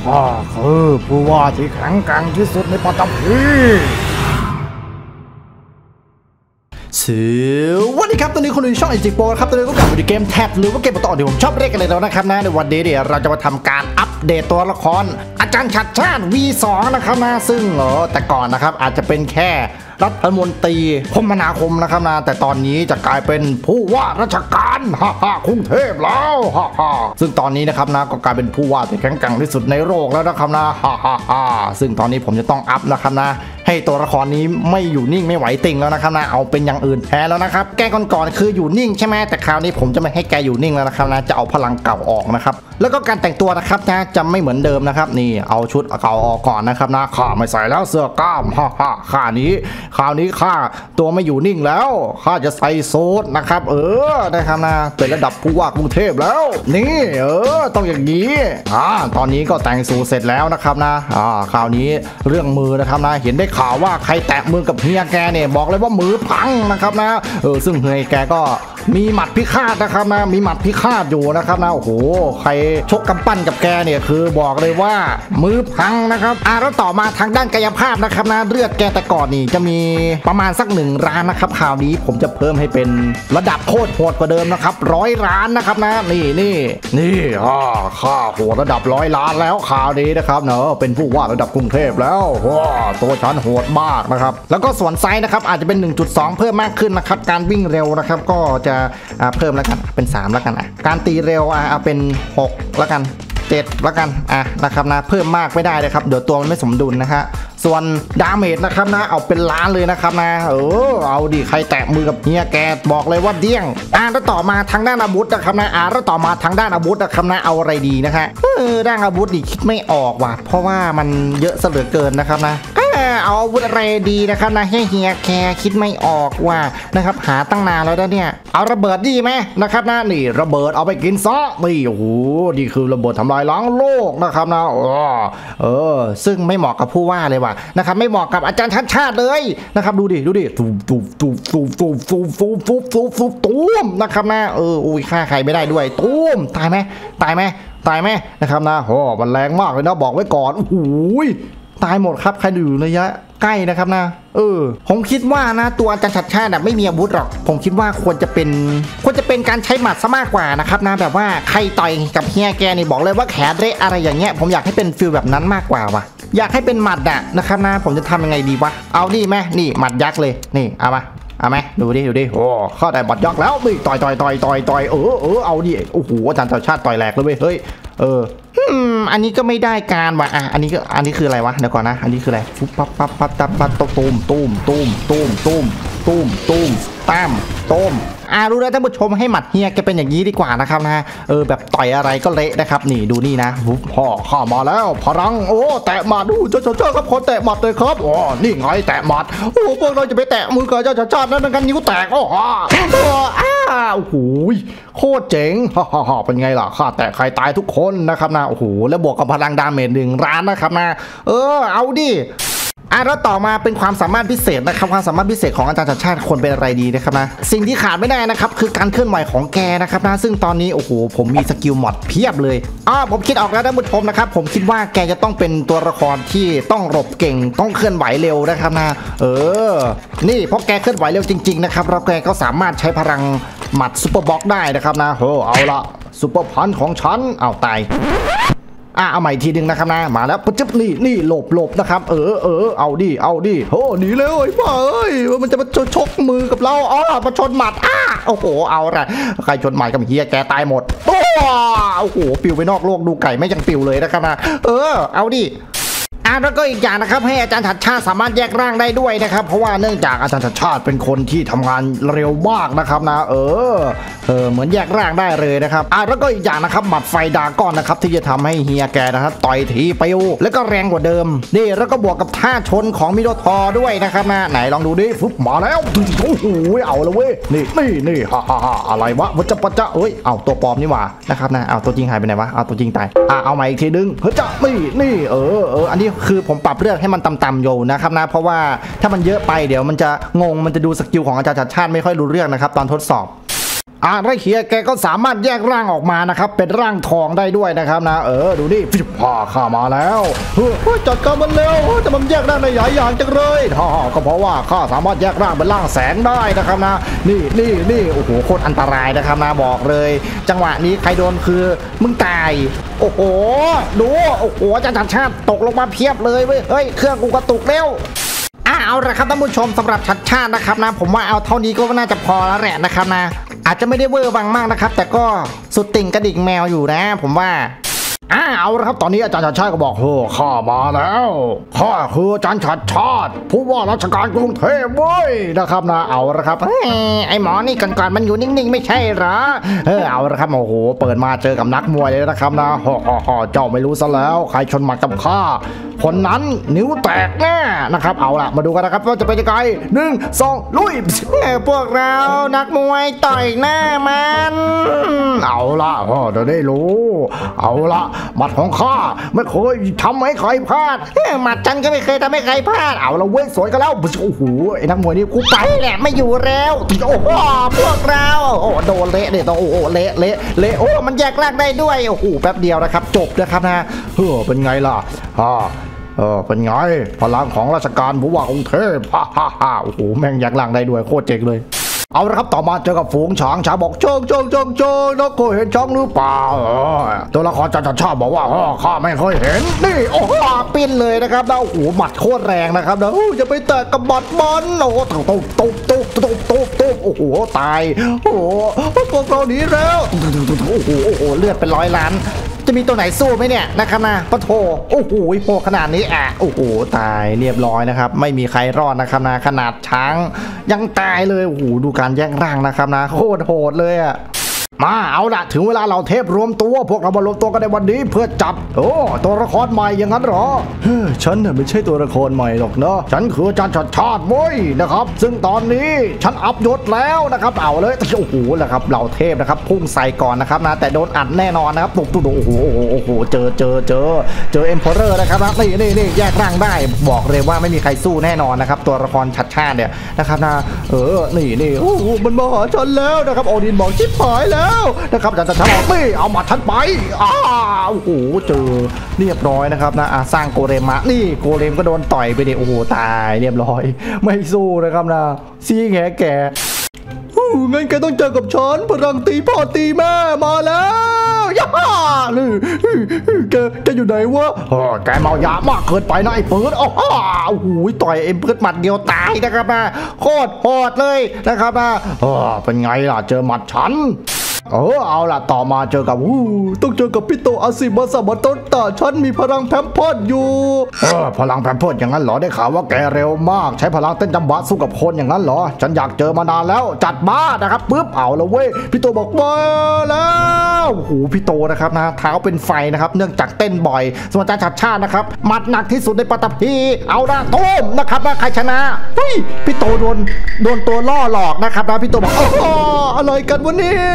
ข้าคือผู้ว่าที่แข็งแกร่งที่สุดในปัตตภีสวัสดีครับตอนนี้คุณอยู่ช่องไอจิโปครับตอนนี้ก็กลับมาดูเกมแท็บหรือว่าเกมต่อที่ผมชอบเล่นกันเลยแล้วนะครับนะในวันนี้เนี่ยเราจะมาทำการอัปเดตตัวละครอาจารย์ชัดชาติ V2 นะครับนะซึ่งแต่ก่อนนะครับอาจจะเป็นแค่รัฐมนตรีคมนาคมนะครับนะแต่ตอนนี้จะกลายเป็นผู้ว่าราชการกรุงเทพแล้วซึ่งตอนนี้นะครับนะก็กลายเป็นผู้ว่าที่แข็งแกร่งที่สุดในโลกแล้วนะครับนะซึ่งตอนนี้ผมจะต้องอัพนะครับนะให้ตัวละครนี้ไม่อยู่นิ่งไม่ไหวติงแล้วนะครับนะเอาเป็นอย่างอื่นแทนแล้วนะครับแกก่อนคืออยู่นิ่งใช่ไหมแต่คราวนี้ผมจะไม่ให้แกอยู่นิ่งแล้วนะครับนะจะเอาพลังเก่าออกนะครับแล้วก็การแต่งตัวนะครับนะจะไม่เหมือนเดิมนะครับนี่เอาชุดเก่าออกก่อนนะครับนะข้าไม่ใส่แล้วเสื้อกล้ามข้านี้คราวนี้ข้าตัวไม่อยู่นิ่งแล้วข้าจะใส่สูทนะครับนะครับนะเป็นระดับผู้ว่ากรุงเทพแล้วนี่ต้องอย่างนี้ตอนนี้ก็แต่งสูทเสร็จแล้วนะครับนะคราวนี้เรื่องมือนะครับนะเห็นได้ข่าวว่าใครแตะมือกับเฮียแกเนี่ยบอกเลยว่ามือพังนะครับนะซึ่งเฮียแกก็มีหมัดพิฆาตนะครับนะมีหมัดพิฆาตอยู่นะครับนะโอ้โหใครชกกำปั้นกับแกเนี่ยคือบอกเลยว่ามือพังนะครับแล้วต่อมาทางด้านกายภาพนะครับนะเลือดแกแต่ก่อนนี่จะมีประมาณสัก1 ล้านนะครับคราวนี้ผมจะเพิ่มให้เป็นระดับโคตรโหดกว่าเดิมนะครับ100 ล้านนะครับนะนี่ข้าโหดระดับ100 ล้านแล้วคราวนี้นะครับเป็นผู้ว่าระดับกรุงเทพแล้วตัวฉันโหดมากนะครับแล้วก็ส่วนไซส์นะครับอาจจะเป็น 1.2 เพิ่มมากขึ้นนะครับการวิ่งเร็วนะครับก็จะเพิ่มแล้วกันเป็น3แล้วกันการตีเร็วเอาเป็น6แล้วกัน7แล้วกันนะครับนะเพิ่มมากไม่ได้เลยครับเดี๋ยวตัวมันไม่สมดุลนะฮะส่วนดาเมจนะครับนะเอาเป็นล้านเลยนะครับนะเอาดิใครแตะมือกับเฮียแกบอกเลยว่าเดี้ยงแล้วต่อมาทางด้านอาวุธนะครับนะแล้วต่อมาทางด้านอาวุธนะครับนะเอาอะไรดีนะฮะด้านอาวุธนี่คิดไม่ออกว่ะเพราะว่ามันเยอะเสลือเกินนะครับนะเอาอาวุธอะไรดีนะครับนะให้เฮียแกคิดไม่ออกว่านะครับหาตั้งนานแล้วนะเนี่ยเอาระเบิดดีไหมนะครับนะนี่ระเบิดเอาไปกินซะนี่โอ้โหนี่คือระเบิดทำลายล้างโลกนะครับนะซึ่งไม่เหมาะกับผู้ว่าเลยว่ะนะครับไม่เหมาะกับอาจารย์ชัดชาติเลยนะครับดูดิตูมนะครับนะอุ้ยฆ่าใครไม่ได้ด้วยตูมตายไหมนะครับนะมันแรงมากเลยนะบอกไว้ก่อนโอ้โหตายหมดครับใครอยู่ระยะใกล้นะครับนะผมคิดว่านะตัวอาจารย์ชัดชาติไม่มีอาวุธหรอกผมคิดว่าควรจะเป็นการใช้หมัดซะมากกว่านะครับนะแบบว่าใครต่อยกับเฮียแกนี่บอกเลยว่าแขนเละอะไรอย่างเงี้ยผมอยากให้เป็นฟิลแบบนั้นมากกว่าว่ะอยากให้เป็นหมัดนะครับนะผมจะทำยังไงดีวะเอาดิไหมนี่หมัดยักษ์เลยนี่เอาไหมดูดิเข้าแต่หมัดยักษ์แล้วนี่ต่อยเอาดิโอ้โหอาจารย์ชัดชาติต่อยแหลกเลยเฮ้ยอันนี้ก็ไม่ได้การว่ะอันนี้คืออะไรวะเดี๋ยวก่อนนะอันนี้คืออะไรปุ๊บปั๊บตูมตั้มรู้แล้วท่านผู้ชมให้หมัดเฮียแกเป็นอย่างนี้ดีกว่านะครับนะแบบต่อยอะไรก็เละนะครับนี่ดูนี่นะข้ามาแล้วพลังแตะหมัดดูเจ้าครับคนแตะหมัดเลยครับนี่ไงแตะหมัดพวกเราจะไปแตะมือกับเจ้าชาตินั่นกันนิ้วแตกโอ้โหโคตรเจ๋งเป็นไงล่ะข้าแตะใครตายทุกคนนะครับนะโอ้โหแล้วบวกกับพลังดาเมจ1 ล้านนะครับนะเอาดิแล้วต่อมาเป็นความสามารถพิเศษนะครับความสามารถพิเศษของอาจารย์ชัดชาติควรเป็นอะไรดีนะครับนะสิ่งที่ขาดไม่ได้นะครับคือการเคลื่อนไหวของแกนะครับนะซึ่งตอนนี้โอ้โหผมมีสกิลมอดเพียบเลยผมคิดออกแล้วท่านผู้ชมนะครับผมคิดว่าแกจะต้องเป็นตัวละครที่ต้องหลบเก่งต้องเคลื่อนไหวเร็วนะครับนะนี่เพราะแกเคลื่อนไหวเร็วจริงๆนะครับแล้วแกก็สามารถใช้พลังหมัดซุปเปอร์บ็อกได้นะครับนะเอาละซุปเปอร์พันของฉันเอาตายเอาใหม่ทีนึงนะครับนะมาแล้วปุ๊บนี่หลบนะครับเอาดิหนีเลยมันจะมาชกมือกับเรามาชนหมัดโอ้โหเอาละใครชนหมัดกับเฮียแกตายหมดโอ้โหปิวไปนอกโลกดูไก่ไม่ยังปิวเลยนะครับนะเอาดิแล้วก็อีกอย่างนะครับให้อาจารย์ชัดชาติสามารถแยกร่างได้ด้วยนะครับเพราะว่าเนื่องจากอาจารย์ชัดชาติเป็นคนที่ทำงานเร็วมากนะครับนะเหมือนแยกร่างได้เลยนะครับแล้วก็อีกอย่างนะครับหมัดไฟดาก้อนนะครับที่จะทำให้เฮียแกนะครับต่อยทีปิวแล้วก็แรงกว่าเดิมนี่แล้วก็บวกกับท่าชนของมิโดทอด้วยนะครับนะไหนลองดูดิฟุบมาแล้วโอ้โหเอาละเว้ยนี่อะไรวะวัจปะจะเอาตัวปลอมนี่หว่านะครับนะเอาตัวจริงหายไปไหนวะเอาตัวจริงตายเอาใหม่อีกทีนึงจะนี่อันนี้คือผมปรับเลือกให้มันต่ำๆอยู่นะครับนะเพราะว่าถ้ามันเยอะไปเดี๋ยวมันจะงงมันจะดูสกิลของอาจารย์ชัดชาติไม่ค่อยรู้เรื่องนะครับตอนทดสอบไรเฮียแกก็สามารถแยกร่างออกมานะครับเป็นร่างทองได้ด้วยนะครับนะดูนี่พ่อข้ามาแล้วจัดการมันเร็วแต่มันแยกร่างในหลายอย่างจังเลยก็เพราะว่าข้าสามารถแยกร่างเป็นร่างแสงได้นะครับนะนี่โอ้โหโคตรอันตรายนะครับนะบอกเลยจังหวะนี้ใครโดนคือมึงตายโอ้โหดูโอ้โหจันชาติตกลงมาเพียบเลยเว้ยเฮ้ยเครื่องกูกระตุกแล้วเอาละครับท่านผู้ชมสำหรับชัดชาตินะครับนะผมว่าเอาเท่านี้ก็น่าจะพอแล้วแหละนะครับนะอาจจะไม่ได้เวอร์วังมากนะครับแต่ก็สุดติ่งกระดิ่งแมวอยู่นะผมว่าเอาละครับตอนนี้อาจารย์ชัดชาติก็บอกข้ามาแล้วข้าคืออาจารย์ชัดชาติผู้ว่าราชการกรุงเทพเว้ยนะครับนะเอาละครับไอหมอนี่ก่อนมันอยู่นิ่งๆไม่ใช่เหรอเอาละครับโอ้โหเปิดมาเจอกับนักมวยเลยนะครับนะเจ้าไม่รู้ซะแล้วใครชนหมัดกับข้าคนนั้นนิ้วแตกแน่นะครับเอาล่ะมาดูกันนะครับว่าจะเป็นยังไง1 2ลุยพวกเรานักมวยต่อยหน้ามันเอาล่ะเดี๋ยวได้รู้เอาล่ะหมัดของข้าไม่เคยทำให้ใครพลาดหมัดฉันก็ไม่เคยทำให้ใครพลาดเอาละเว้ยสวยกันแล้วโอ้โหไอ้นักมวยนี่กูไปแหละไม่อยู่แล้วโอ้โหพวกเราโดนเละเนี่ยต้องโอ้โหเละโอ้มันแยกร่างได้ด้วยโอ้โหแป๊บเดียวนะครับจบนะครับนะเป็นไงล่ะเป็นไงพลังของราชการผู้ว่ากรุงเทพโอ้โหแม่งแยกร่างได้ด้วยโคตรเจ๋งเลยเอาละครับต่อมาเจอกับฝูงช้างบอกโจงนักเคยเห็นช้างหรือเปล่าตัวละครจันทร์ชาบอกว่าข้าไม่เคยเห็นนี่โอ้โหปิ้นเลยนะครับแล้วโอ้โหหมัดโคตรแรงนะครับแล้วจะไปแตะกับบัดบอลโอ้โหตุ๊บโอ้โหตายโอ้โหพวกเราหนีแล้วโอ้โหเลือดเป็น100 ล้านจะมีตัวไหนสู้ไหมเนี่ยนะครับนะปะโถโอ้โหโผล่ขนาดนี้โอ้โหตายเรียบร้อยนะครับไม่มีใครรอดนะครับนะขนาดช้างยังตายเลยโอ้โหดูการแย่งร่างนะครับนะโคตรโหดเลยมาเอาละถึงเวลาเราเทพรวมตัวพวกเรามารวมตัวกันในวันนี้เพื่อจับตัวละครใหม่อย่างนั้นหรอฉันไม่ใช่ตัวละครใหม่หรอกนะฉันคืออาจารย์ชัดชาติเว้ยนะครับซึ่งตอนนี้ฉันอัพยศแล้วนะครับเอาเลยโอ้โหแหละครับเหล่าเทพนะครับพุ่งใส่ก่อนนะครับนะแต่โดนอัดแน่นอนนะครับตุ๊โอ้โหเจอเอ็มพอเรอร์นะครับนะนี่แยกร่างได้บอกเลยว่าไม่มีใครสู้แน่นอนนะครับตัวละครชัดชาติเนี่ยนะครับนะนี่โอ้โหมันมาหาฉันแล้วนะครับโอดินบอกชิบหายแล้วนะครับอาจารย์ชัดบอกไม่เอาหมัดฉันไปโอ้โหเจอเรียบร้อยนะครับนะสร้างโกเลมมานี่โกเลมก็โดนต่อยไปดิโอ้โหตายเรียบร้อยไม่สู้นะครับนะซีแก่งั้นแกต้องเจอกับฉันพลังตีพ่อตีแม่มาแล้วย่าแกอยู่ไหนวะแกเมายามากเกินไปนะไอ้ปืนโอ้โหต่อยเอ็มเพิร์ดหมัดเดียวตายนะครับนะโคตรโหดเลยนะครับนะเป็นไงล่ะเจอหมัดฉันเอาล่ะต่อมาเจอกับต้องเจอกับพี่โตอาซิมาสมาโตตาฉันมีพลังแพมเพิร์ดอยู่พลังแพมเพิร์ดอย่างนั้นเหรอได้ข่าวว่าแกเร็วมากใช้พลังเต้นจำบะสู้กับคนอย่างนั้นเหรอฉันอยากเจอมานานแล้วจัดมานะครับปึ๊บเอาละเว้ยพี่โตบอกมาแล้วโอ้โหพี่โตนะครับนะเท้าเป็นไฟนะครับเนื่องจากเต้นบ่อยส่วนอาจารย์ชัดชาตินะครับมัดหนักที่สุดในปัตตภีเอาละโต้มนะครับว่าใครชนะพี่โตโดนตัวล่อหลอกนะครับนะพี่โตบอกอะไรกันวะเนี่ย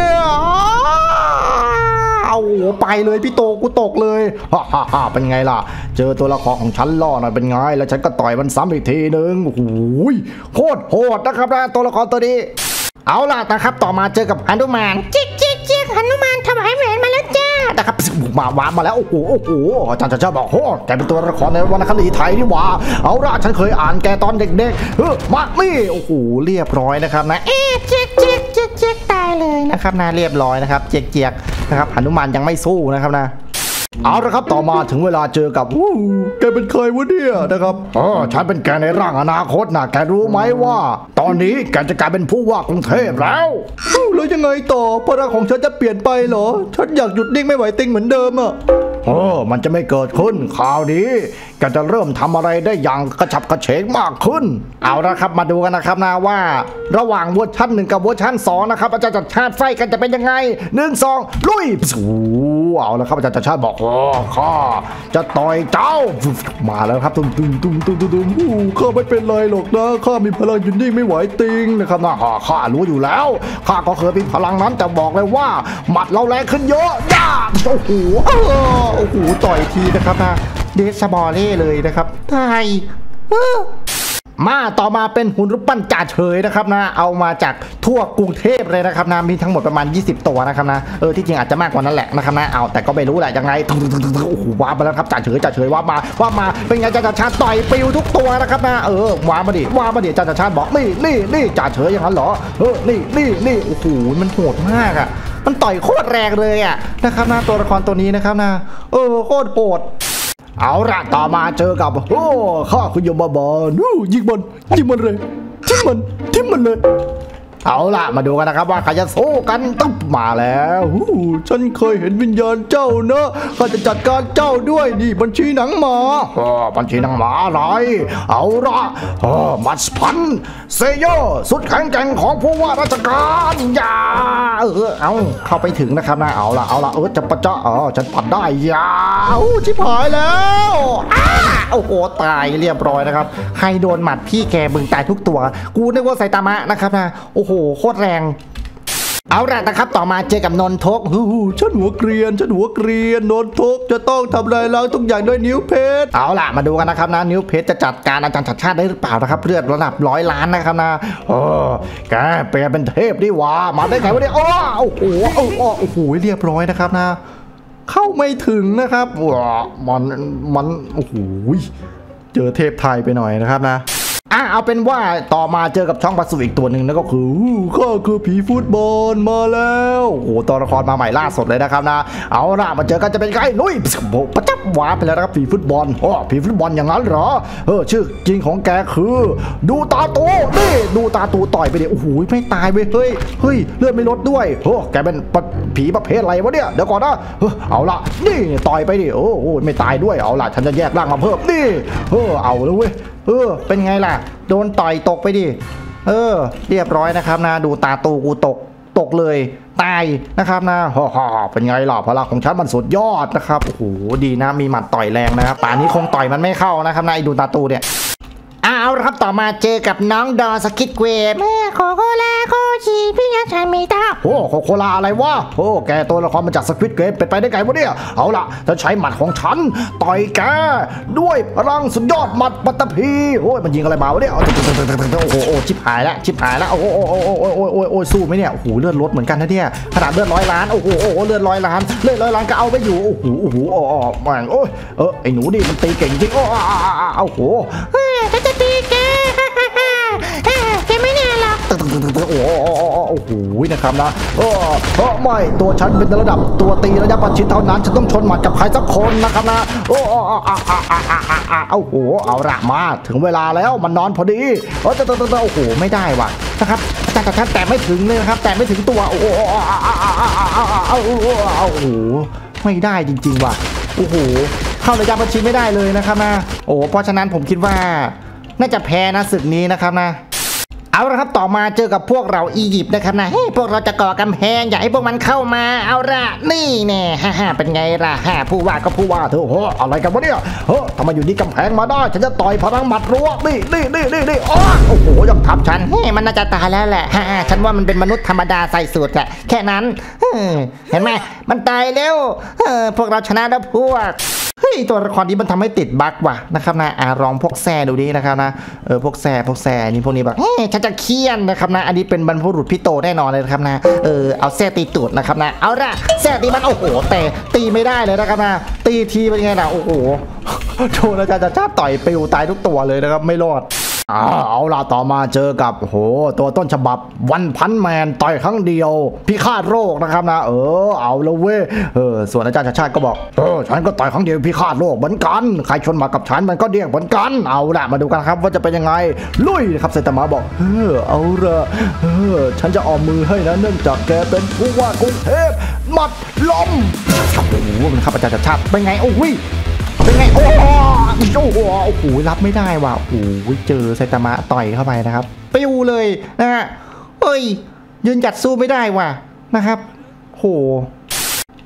เอาไปเลยพี่โตกูตกเลยเป็นไงล่ะเจอตัวละครของฉันล่อหน่อยเป็นไงแล้วฉันก็ต่อยมันซ้ำอีกทีนึงโอ้โหโคตรโหดนะครับนะตัวละครตัวนี้เอาล่ะนะครับต่อมาเจอกับหนุมานจิ๊กหนุมานถวายแหวนมาแล้วจ้านะครับมาแล้วโอ้โหอาจารย์จะบอกแกเป็นตัวละครในวรรณคดีไทยนี่หว่าเอาล่ะฉันเคยอ่านแกตอนเด็กๆมามี่โอ้โหเรียบร้อยนะครับนะเจ๊กตายเลยนะครับนะเรียบร้อยนะครับเจ๊กนะครับหนุมานยังไม่สู้นะครับนะเอาละครับต่อมาถึงเวลาเจอกับแกเป็นใครวะเนี่ยนะครับฉันเป็นแกในร่างอนาคตนะแกรู้ไหมว่าตอนนี้แกจะกลายเป็นผู้ว่ากรุงเทพแล้วยังไงต่อพลังของฉันจะเปลี่ยนไปเหรอฉันอยากหยุดนิ่งไม่ไหวติงเหมือนเดิมมันจะไม่เกิดขึ้นคราวนี้แกจะเริ่มทำอะไรได้อย่างกระฉับกระเฉงมากขึ้นเอาละครับมาดูกันนะครับนะว่าระหว่างเวอร์ชัน1กับเวอร์ชัน2นะครับอาจารย์ชัดชาติไฟกันจะเป็นยังไง1 2ลุยเอาละครับอาจารย์ชัดชาติบอกข้าจะต่อยเจ้ามาแล้วครับตุ้มข้าไม่เป็นไรหรอกนะข้ามีพลังยืนนิ่งไม่ไหวติงนะครับนะข้ารู้อยู่แล้วข้าก็เคยมีพลังนั้นแต่บอกเลยว่าหมัดเราแรงขึ้นเยอะโอ้โหต่อยทีนะครับนะเดชบอเล่เลยนะครับตายมาต่อมาเป็นหุ่นรูปปั้นจ่าเฉยนะครับนะเอามาจากทั่วกรุงเทพเลยนะครับนะมีทั้งหมดประมาณ20ตัวนะครับนะที่จริงอาจจะมากกว่านั้นแหละนะครับนะเอาแต่ก็ไม่รู้แหละยังไงโอ้โหว้ามาแล้วครับจ่าเฉยว้ามาเป็นไงจ่าชาติต่อยปิวทุกตัวนะครับนะว้ามาดิจ่าชาติบอกนี่จ่าเฉยอย่างนั้นเหรอนี่โอ้โหมันโหดมากอ่ะมันต่อยโคตรแรงเลยอ่ะนะครับนะตัวละครตัวนี้นะครับนะโคตรโหดเอาละต่อมาเจอกับข้าคุณยมบาลยิงมันเลยทิ้งมันเลยเอาล่ะมาดูกันนะครับว่าใครจะสู้กันตุ๊บมาแล้วฉันเคยเห็นวิญญาณเจ้านะข้าจะจัดการเจ้าด้วยนี่บัญชีหนังหมาบัญชีหนังหมาอะไรเอาล่ะมัสพันเซโยสุดแข็งแกร่งของผู้ว่าราชการอย่าเอาเข้าไปถึงนะครับนะเอาล่ะจะปะจ๊ะฉันปัดได้ยาวชิบหายแล้วโอ้โหตายเรียบร้อยนะครับใครโดนหมัดพี่แกมึงตายทุกตัวกูนึกว่าไซตามะนะครับนะโอ้โหโคตรแรงเอาละนะครับต่อมาเจอกับนนทกฉันหัวเกรียนนนทกจะต้องทำลายล้างทุกอย่างด้วยนิ้วเพชรเอาละมาดูกันนะครับนะนิ้วเพชรจะจัดการอาจารย์ชัดชาติได้หรือเปล่านะครับเลือดระดับ100 ล้านนะครับนะแกเปลี่ยนเป็นเทพดิว่ามาได้ไงวะเนี่ยโอ้โหเรียบร้อยนะครับนะเข้าไม่ถึงนะครับมันโอ้โหเจอเทพไทยไปหน่อยนะครับนะเอาเป็นว่าต่อมาเจอกับช่องปัสสุอีกตัวหนึ่งนั่นก็คือข้าคือผีฟุตบอลมาแล้วโอ้โหตัวละครมาใหม่ล่าสุดเลยนะครับนะเอาล่ะมาเจอกันจะเป็นไงนุ้ยประจับว้าไปแล้วนะครับผีฟุตบอลผีฟุตบอลอย่างนั้นเหรอชื่อจริงของแกคือดูตาตูนี่ดูตาตูต่อยไปดิโอ้โหไม่ตายเว้ยเฮ้ยเลือดไม่ลดด้วยแกเป็นผีประเภทอะไรวะเนี่ยเดี๋ยวก่อนนะเอาล่ะนี่ต่อยไปดิโอ้ไม่ตายด้วยเอาล่ะฉันจะแยกร่างมาเพิ่มนี่เอาแล้วเว้ยเป็นไงล่ะโดนต่อยตกไปดิเรียบร้อยนะครับนะดูตาตูกูตกเลยตายนะครับนะเป็นไงล่ะพลังของฉันมันสุดยอดนะครับโอ้โหดีนะมีหมัดต่อยแรงนะครับป่านนี้คงต่อยมันไม่เข้านะครับนะดูตาตูเนี่ยเอาละครับต่อมาเจอกับน้องดอสกิดเวฟแม่โคโคลาโคชีพี่ยักษ์ชายมีตาโคโคลาอะไรวะแกตัวละครมาจากสควิดเกมเป็นไปได้ไงวะเนี่ยเอาล่ะจะใช้หมัดของฉันต่อยแกด้วยพลังสุดยอดหมัดปัตตภีมันยิงอะไรมาวะเนี่ยโอ้ชิบหายแล้วโอ้สู้ไหมเนี่ยโอ้โหเลือดลดเหมือนกันนะเนี่ยขนาดเลือด100 ล้านโอ้โหเลือด100 ล้านก็เอาไปอยู่โอ้โหแม่งไอ้หนูดิมันตีเก่งจริงโอ้โหจะตีแกไม่แน่หรอกโอ้โหนะครับนะไม่ตัวฉันเป็นระดับตัวตีระยะประชิดเท่านั้นฉันต้องชนหมัดกับใครสักคนนะครับนะโอ้โหเอาละมาถึงเวลาแล้วมันนอนพอดีโอ้โหไม่ได้ว่ะนะครับอาจารย์ท่านแต่ไม่ถึงเลยครับแต่ไม่ถึงตัวโอ้โหไม่ได้จริงๆว่ะโอ้โหเข้าระยะประชิดไม่ได้เลยนะครับนะเพราะฉะนั้นผมคิดว่าน่าจะแพ้นะศึกนี้นะครับนะเอาละครับต่อมาเจอกับพวกเราอียิปต์นะครับนะพวกเราจะก่อกำแพงอยากให้พวกมันเข้ามาเอาละนี่แน่เป็นไงล่ะผู้ว่าก็ผู้ว่าเถอะอะไรกันวะเนี่ยทำไมอยู่นี่กำแพงมาได้ฉันจะต่อยพลังหมัดรัวนี่โอ้โหยังทับฉันมันน่าจะตายแล้วแหละฉันว่ามันเป็นมนุษย์ธรรมดาใส่สูทแค่นั้นเห็นไหมมันตายแล้วพวกเราชนะแล้วพวกตัวละครนี้มันทำให้ติดบั๊กว่ะนะครับนะลองพวกแซ่ดูดินะครับนะพวกแซ่นี่พวกนี้แบบฉันจะเคี่ยนนะครับนะอันนี้เป็นบรรพบุรุษพี่โตแน่นอนเลยนะครับนะเอาแซ่ตีตูดนะครับนะเอาละแซ่ตีมันโอ้โหแต่ตีไม่ได้เลยนะครับนะตีทีเป็นไงล่ะโอ้โหโชว์นะจะต่อยปิวตายทุกตัวเลยนะครับไม่รอดเอาล่ะต่อมาเจอกับตัวต้นฉบับวันพันแมนต่อยครั้งเดียวพิฆาตโรคนะครับนะเอาแล้วเว้ยส่วนอาจารย์ชาติก็บอกฉันก็ต่อยครั้งเดียวพิฆาตโรคเหมือนกันใครชนมากับฉันมันก็เดี่ยงเหมือนกันเอาล่ะมาดูกันครับว่าจะเป็นยังไงลุยครับไซตามะบอกเอาละฉันจะออมมือให้นะเนื่องจากแกเป็นผู้ว่ากรุงเทพหมัดลมโอ้โหมันครับอาจารย์ชาติเป็นไงโอ้ยเป็นไงโอ้โหรับไม่ได้ว่ะโอ้โหเจอไซตามะต่อยเข้าไปนะครับปิวเลยนะฮะยืนหยัดสู้ไม่ได้ว่ะนะครับโห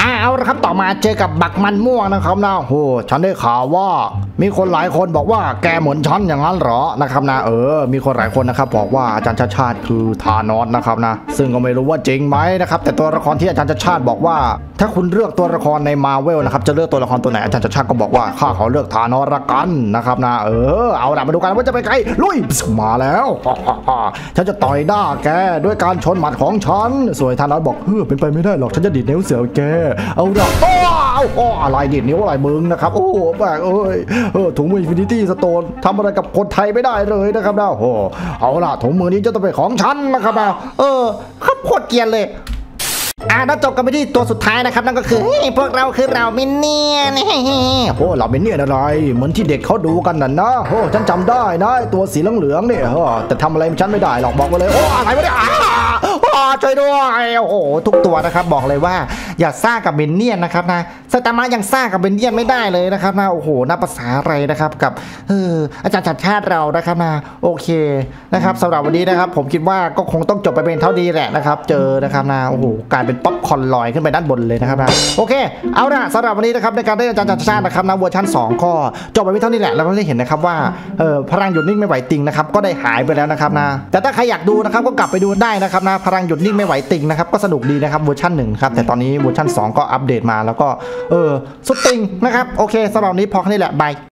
เอาละครับต่อมาเจอกับบักมันม่วงนะครับนะโหฉันได้ข่าวว่ามีคนหลายคนบอกว่าแกเหมือนฉันอย่างนั้นเหรอนะครับนะมีคนหลายคนนะครับบอกว่าอาจารย์ชาติคือธานอสนะครับนะซึ่งก็ไม่รู้ว่าจริงไหมนะครับแต่ตัวละครที่อาจารย์ชาติบอกว่าถ้าคุณเลือกตัวละครในมาเวลนะครับจะเลือกตัวละครตัวไหนอาจารย์ชาติก็บอกว่าข้าขอเลือกธานอสละกันนะครับนะเอาละมาดูกันว่าจะไปไกลลุยมาแล้วฉันจะต่อยหน้าแกด้วยการชนหมัดของฉันสวยธานอสบอกเป็นไปไม่ได้หรอกฉันจะดีดนิ้วเสือแกเอาละอะไรดีดนิ้วอะไรมึงนะครับโอ้แบกถุงมืออินฟินิตี้สโตนทำอะไรกับคนไทยไม่ได้เลยนะครับนะเอาละถุงมือนี้จะต้องเป็นของฉันนะครับนะครับโคตรเกลียดเลยแล้วจบกันไปที่ตัวสุดท้ายนะครับนั่นก็คือพวกเราคือเรามินเนี่ยนเรามินเนี่ยอะไรเหมือนที่เด็กเขาดูกันน่ะนะฉันจำได้นะตัวสีเหลืองๆเนี่ยแต่ทำอะไรฉันไม่ได้หรอกบอกมาเลยอะไรไม่ได้ช่วยด้วยทุกตัวนะครับบอกเลยว่าอย่าซ่ากับมินเนี่ยนนะครับนะสตาร์มายังซ่ากับมินเนี่ยนไม่ได้เลยนะครับนะน่าภาษาอะไรนะครับกับอาจารย์ชาติเรานะครับนะโอเคนะครับสำหรับวันนี้นะครับผมคิดว่าก็คงต้องจบไปเป็นเท่านี้แหละนะครับเจอนะครับนะกลายเป็นป๊อปคอร์นลอยขึ้นไปด้านบนเลยนะครับนะโอเคเอาล่ะสำหรับวันนี้นะครับในการได้อาจารย์ชาตินะครับนะเวอร์ชัน2ก็จบไปเท่านี้แหละแล้วก็ได้เห็นนะครับว่าพลังหยุดนิ่งไม่ไหวติงนะครับก็ได้หายไปแล้วนะครับนะแต่ถ้าใครอยากดูนะครับก็กลับไปดูได้นะครับนะพลังหยุดนิ่งไม่ไหวติงนะครับก็สนุกดีนะครับเวอร์ชัน1ครับแต่ตอนนี้เวอร์ชัน2ก็อัปเดตมาแล้วก็สุดติงนะครับโอเคสำหรับวันนี้พอแค่นี้แหละบาย